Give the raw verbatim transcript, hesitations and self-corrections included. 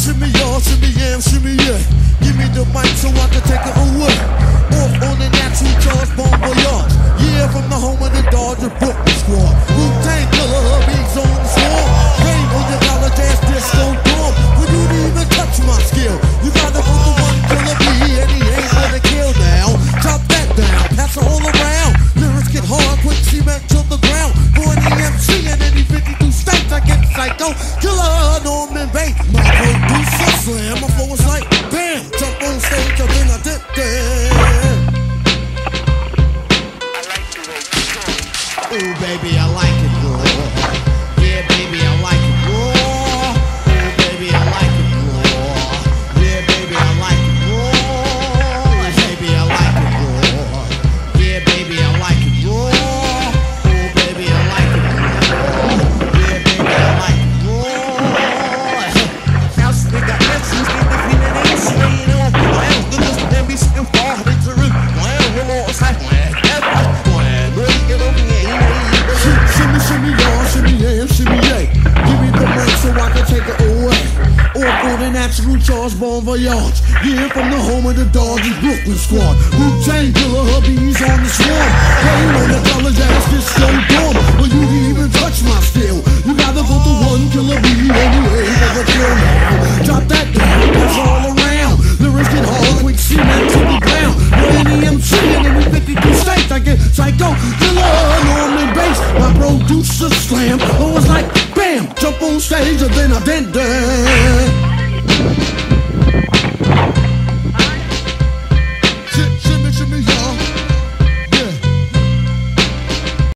Shimmy y'all, shimmy yam, shimmy yeah. Give me the mic so I can take it away. Off on the natural charge, bon voyage. Yeah, from the home of the Dodger Brooklyn squad. Wu-Tang Killer, beats on the swarm. Rain on your college ass disco dorm. When you didn't even touch my skill, you gotta go to one killer B, and he ain't gonna kill now. Drop that down, pass it all around. Lyrics get hard, quick cement to the ground. For any M C and any fifty-two states, I get psycho. Killer, Norman Bates, my producer slam. My flow is like bam, jump on stage, and then I did that. Ooh, baby, I like it raw. Yeah, baby, I like it raw. Ooh, baby, I like it raw. Yeah, baby, I like it raw. Baby, I like it raw. Yeah, baby, I like it raw. Ooh, baby, I like it raw. Yeah, baby, I like it raw. House nigga, answers in the feeling ain't straight on. Well, the list can be still far into root. Well, we're all side. Shimmy, shimmy, y'all, shimmy, yeah, shimmy, yeah. Give me the mic so I can take it away. Off on the natural charge, bon voyage. Yeah, from the home of the Dodgers Brooklyn squad. Wu-Tang Killer, hubby's on the swarm. Playing on the college ass disco dorm. Well, you didn't even touch my skill. You gotta go to one killer B anyway for the kill now. Drop that down, pass all around. Lyrics get hard, quick cement to the ground. You're any M C and every fifty-two states, I get psycho. Killer, Norman Bates, my producer slam. I was like, bam, jump on stage and then I did that.